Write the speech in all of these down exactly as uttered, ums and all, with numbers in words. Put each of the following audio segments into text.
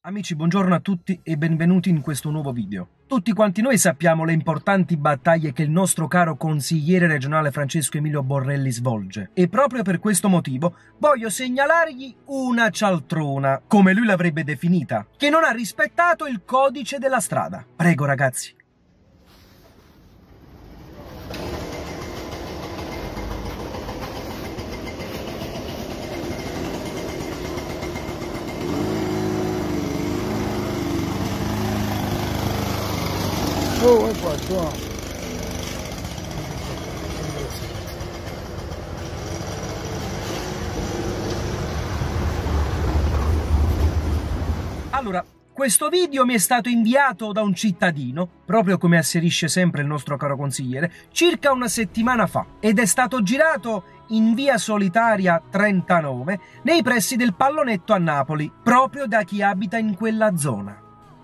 Amici, buongiorno a tutti e benvenuti in questo nuovo video. Tutti quanti noi sappiamo le importanti battaglie che il nostro caro consigliere regionale Francesco Emilio Borrelli svolge e proprio per questo motivo voglio segnalargli una cialtrona, come lui l'avrebbe definita, che non ha rispettato il codice della strada. Prego ragazzi. Oh, è qua, qua. Allora, questo video mi è stato inviato da un cittadino, proprio come asserisce sempre il nostro caro consigliere, circa una settimana fa ed è stato girato in via Solitaria trentanove nei pressi del Pallonetto a Napoli, proprio da chi abita in quella zona.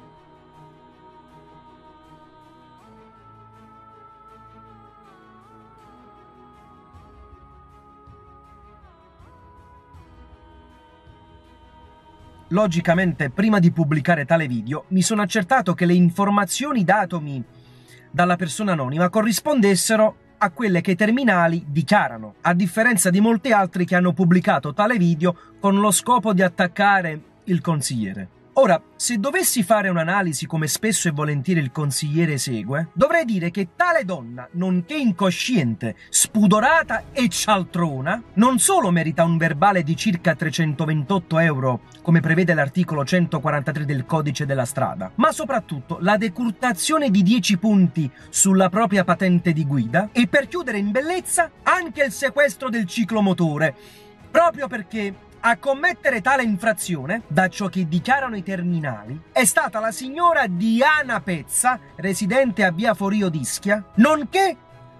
Logicamente, prima di pubblicare tale video, mi sono accertato che le informazioni datomi dalla persona anonima corrispondessero a quelle che i terminali dichiarano, a differenza di molti altri che hanno pubblicato tale video con lo scopo di attaccare il consigliere. Ora, se dovessi fare un'analisi come spesso e volentieri il consigliere esegue, dovrei dire che tale donna, nonché incosciente, spudorata e cialtrona, non solo merita un verbale di circa trecentoventotto euro, come prevede l'articolo centoquarantatré del codice della strada, ma soprattutto la decurtazione di dieci punti sulla propria patente di guida e, per chiudere in bellezza, anche il sequestro del ciclomotore, proprio perché a commettere tale infrazione, da ciò che dichiarano i terminali, è stata la signora Diana Pezza, residente a via Forio d'Ischia, nonché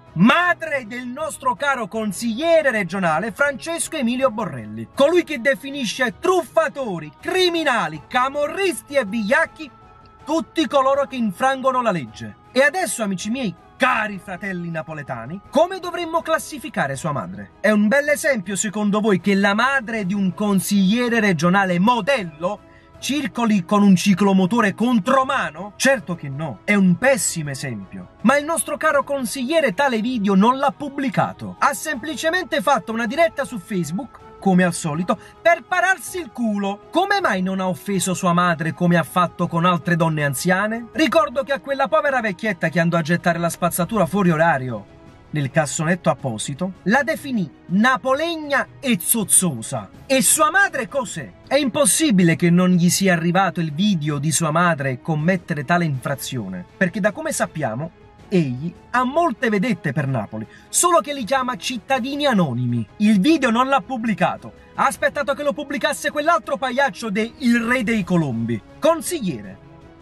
madre del nostro caro consigliere regionale Francesco Emilio Borrelli, colui che definisce truffatori, criminali, camorristi e vigliacchi tutti coloro che infrangono la legge. E adesso, amici miei, cari fratelli napoletani, come dovremmo classificare sua madre? È un bel esempio, secondo voi, che la madre di un consigliere regionale modello circoli con un ciclomotore contromano? Certo che no, è un pessimo esempio. Ma il nostro caro consigliere tale video non l'ha pubblicato. Ha semplicemente fatto una diretta su Facebook, come al solito, per pararsi il culo. Come mai non ha offeso sua madre come ha fatto con altre donne anziane? Ricordo che a quella povera vecchietta che andò a gettare la spazzatura fuori orario nel cassonetto apposito, la definì napolegna e zozzosa. E sua madre cos'è? È impossibile che non gli sia arrivato il video di sua madre commettere tale infrazione, perché da come sappiamo egli ha molte vedette per Napoli, solo che li chiama cittadini anonimi. Il video non l'ha pubblicato, ha aspettato che lo pubblicasse quell'altro pagliaccio de Il Re dei Colombi. Consigliere,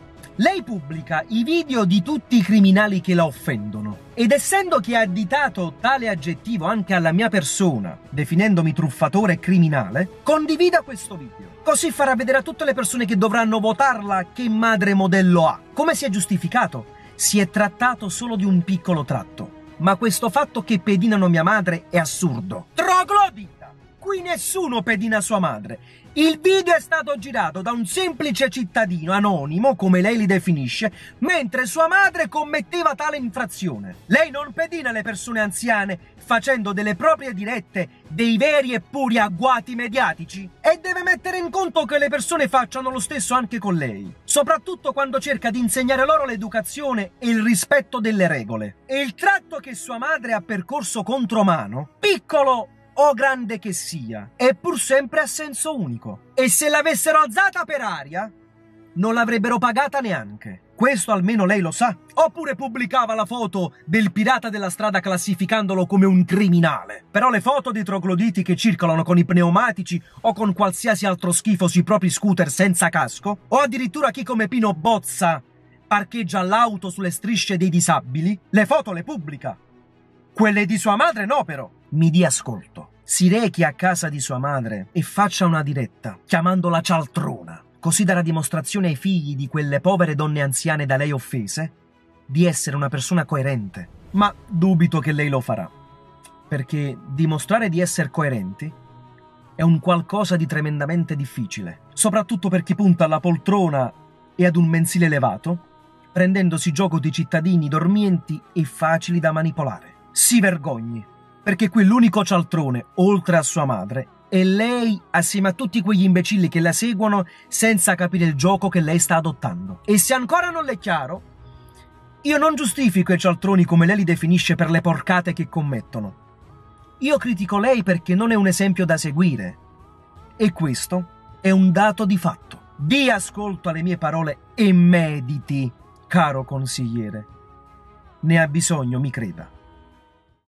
lei pubblica i video di tutti i criminali che la offendono ed essendo che ha additato tale aggettivo anche alla mia persona, definendomi truffatore e criminale, condivida questo video. Così farà vedere a tutte le persone che dovranno votarla che madre modello ha. Come si è giustificato? Si è trattato solo di un piccolo tratto, ma questo fatto che pedinano mia madre è assurdo. Troglodita! Qui nessuno pedina sua madre. Il video è stato girato da un semplice cittadino anonimo, come lei li definisce, mentre sua madre commetteva tale infrazione. Lei non pedina le persone anziane facendo delle proprie dirette dei veri e puri agguati mediatici e deve mettere in conto che le persone facciano lo stesso anche con lei, soprattutto quando cerca di insegnare loro l'educazione e il rispetto delle regole. E il tratto che sua madre ha percorso contromano, piccolo o grande che sia, è pur sempre a senso unico. E se l'avessero alzata per aria, non l'avrebbero pagata neanche. Questo almeno lei lo sa. Oppure pubblicava la foto del pirata della strada classificandolo come un criminale. Però le foto dei trogloditi che circolano con i pneumatici o con qualsiasi altro schifo sui propri scooter senza casco, o addirittura chi come Pino Bozza parcheggia l'auto sulle strisce dei disabili, le foto le pubblica. Quelle di sua madre no, però. Mi dia ascolto. Si rechi a casa di sua madre e faccia una diretta, chiamandola cialtrona, così darà dimostrazione ai figli di quelle povere donne anziane da lei offese di essere una persona coerente. Ma dubito che lei lo farà, perché dimostrare di essere coerenti è un qualcosa di tremendamente difficile, soprattutto per chi punta alla poltrona e ad un mensile elevato, prendendosi gioco di cittadini dormienti e facili da manipolare. Si vergogni, perché qui l'unico cialtrone, oltre a sua madre, è lei assieme a tutti quegli imbecilli che la seguono senza capire il gioco che lei sta adottando. E se ancora non le è chiaro, io non giustifico i cialtroni come lei li definisce per le porcate che commettono. Io critico lei perché non è un esempio da seguire. E questo è un dato di fatto. Dia ascolto alle mie parole e mediti, caro consigliere. Ne ha bisogno, mi creda.